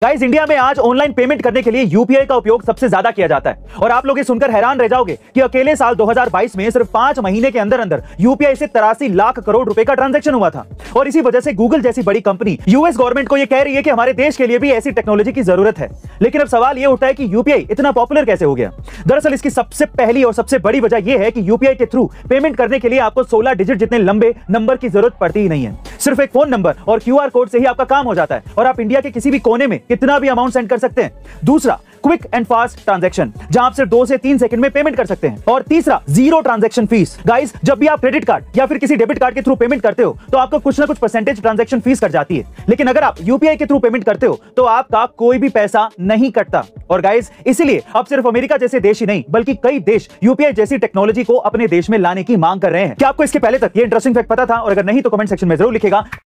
Guys, India में आज online payment करने के लिए यूपीआई का उपयोग सबसे ज्यादा किया जाता है और आप लोग ये सुनकर हैरान रह जाओगे कि अकेले साल 2022 में सिर्फ 5 महीने के अंदर अंदर यूपीआई से 83 लाख करोड़ रुपए का ट्रांजैक्शन हुआ था। और इसी वजह से गूगल जैसी बड़ी कंपनी यूएस गवर्नमेंट को ये कह रही है कि हमारे देश के लिए भी ऐसी टेक्नोलॉजी की जरूरत है। लेकिन अब सवाल ये उठता है कि यूपीआई इतना पॉपुलर कैसे हो गया। दरअसल इसकी सबसे पहली और सबसे बड़ी वजह यह है कि यूपीआई के थ्रू पेमेंट करने के लिए आपको 16 डिजिट जितने लंबे नंबर की जरूरत पड़ती ही नहीं है। सिर्फ एक फोन नंबर और क्यूआर कोड से ही आपका काम हो जाता है और आप इंडिया के किसी भी कोने में कितना भी अमाउंट सेंड कर सकते हैं। दूसरा, क्विक एंड फास्ट ट्रांजैक्शन, जहां आप सिर्फ 2 से 3 सेकंड में पेमेंट कर सकते हैं। और तीसरा, जीरो ट्रांजैक्शन फीस। गाइस, जब भी आप क्रेडिट कार्ड या फिर किसी डेबिट कार्ड के थ्रू पेमेंट करते हो तो आपको कुछ ना कुछ परसेंटेज ट्रांजैक्शन फीस कट जाती है, लेकिन अगर आप यूपीआई के थ्रू पेमेंट करते हो तो आपका कोई भी पैसा नहीं कटता। और गाइस, इसीलिए अब सिर्फ अमेरिका जैसे देश ही नहीं बल्कि कई देश यूपीआई जैसी टेक्नोलॉजी को अपने देश में लाने की मांग कर रहे हैं। क्या आपको इसके पहले तक ये इंटरेस्टिंग फैक्ट पता था? और अगर नहीं तो कमेंट सेक्शन में जरूर लिखेगा।